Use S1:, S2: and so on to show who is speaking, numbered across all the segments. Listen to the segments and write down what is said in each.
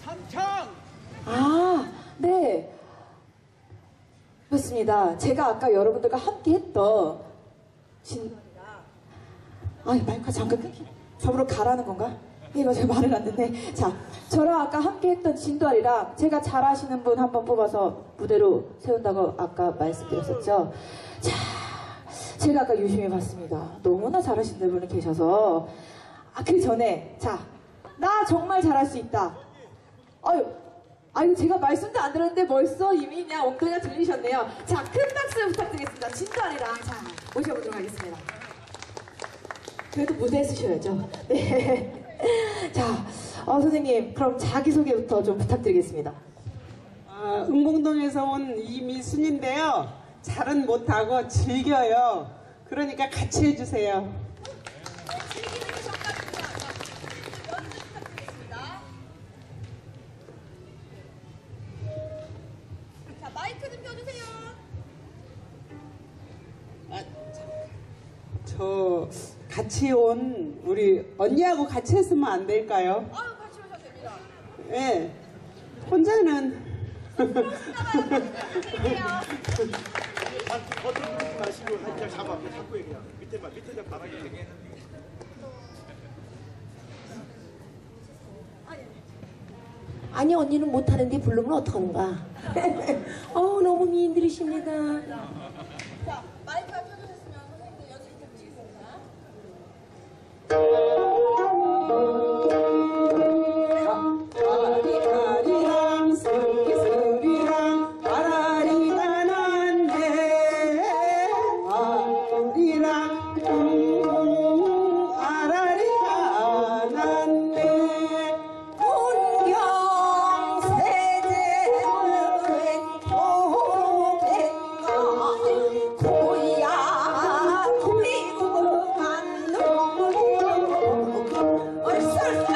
S1: 한창.
S2: 아, 네. 맞습니다. 제가 아까 여러분들과 함께 했던 마이크가 잠깐 끊기네. 저으로 가라는 건가? 이거 제가 말을 안 듣네. 자, 저랑 아까 함께 했던 진도아리랑 제가 잘하시는 분 한 번 뽑아서 무대로 세운다고 아까 말씀드렸었죠. 자, 제가 아까 유심히 봤습니다. 너무나 잘하시는 분이 계셔서 그 전에 자, 나 정말 잘할 수 있다. 아유, 제가 말씀도 안 들었는데 벌써 이미 그냥 엉덩이가 들리셨네요. 자, 큰 박수 부탁드리겠습니다. 진도아리랑 자, 모셔보도록 하겠습니다. 그래도 무대에 쓰셔야죠. 네. 자, 선생님, 그럼 자기소개부터 좀 부탁드리겠습니다.
S3: 은봉동에서 온 이미순인데요. 잘은 못하고 즐겨요. 그러니까 같이 해주세요.
S4: 즐기는 정답입니다. 자, 연주 부탁드리겠습니다. 자, 마이크 좀 펴주세요.
S3: 저 같이 온 우리 언니하고 같이 했으면 안 될까요?
S4: 같이 오셔도 됩니다.
S3: 네. 혼자는
S1: 버튼 마시고 살짝 잡아. 잡고 얘기야. 밑에만 바닥에 얘기해.
S5: 아니 언니는 못하는데 부르면 어떡하는가. 너무 미인들이십니다.
S4: 자, 마이크가 켜주셨으면 선생님들 연주 부탁드리겠습니다.
S3: 아리랑 스리랑 아라리가 난데 아리랑 아라리가 난데
S5: 문경세제는 도백가 고야 미국 간놈 얼싸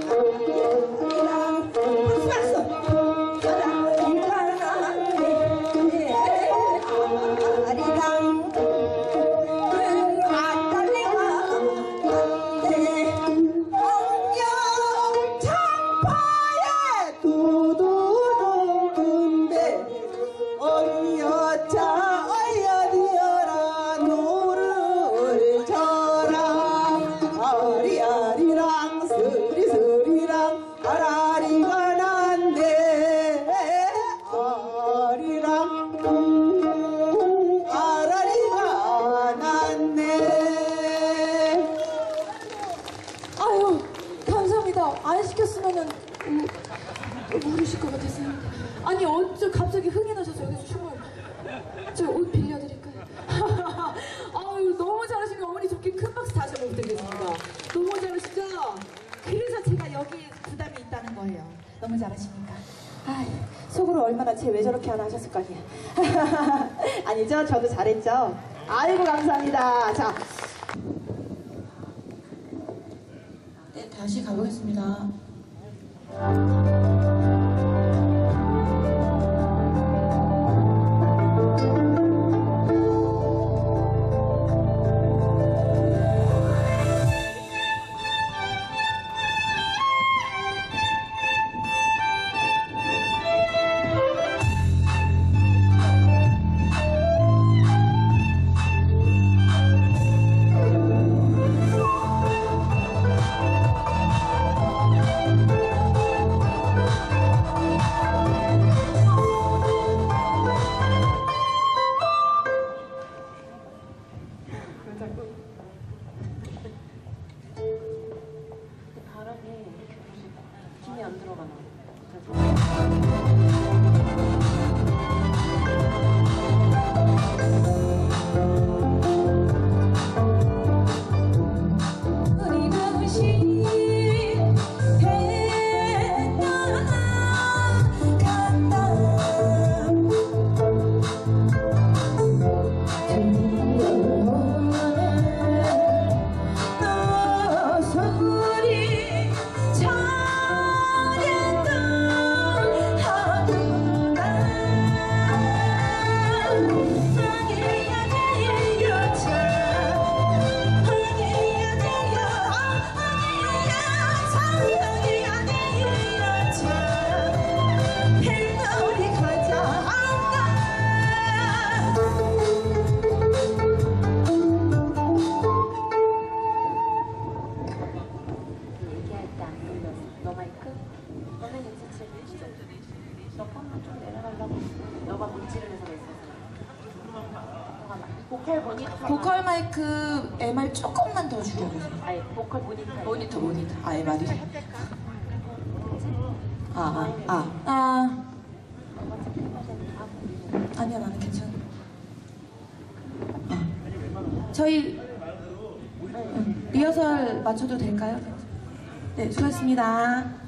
S2: 안 시켰으면은 모르실 것 같았어요. 아니 어쩌 갑자기 흥이 나셔서 여기서 춤을 저 옷 빌려드릴까요? 아유 너무 잘하시면 어머니 좋게 큰 박수 다시 한번 부탁드리겠습니다. 너무 잘하시죠? 그래서 제가 여기에 부담이 있다는 거예요. 너무 잘하시니까. 속으로 얼마나 쟤 왜 저렇게 하나 하셨을 거 아니에요. 아니죠? 저도 잘했죠? 아이고 감사합니다. 자.
S5: 네, 다시 가보겠습니다. 보컬 마이크 MR 조금만 더 줄여보세요. 아니, 보컬 모니터. 아, MR이. 아니야, 나는 괜찮아. 저희 리허설 맞춰도 될까요? 네, 수고하셨습니다.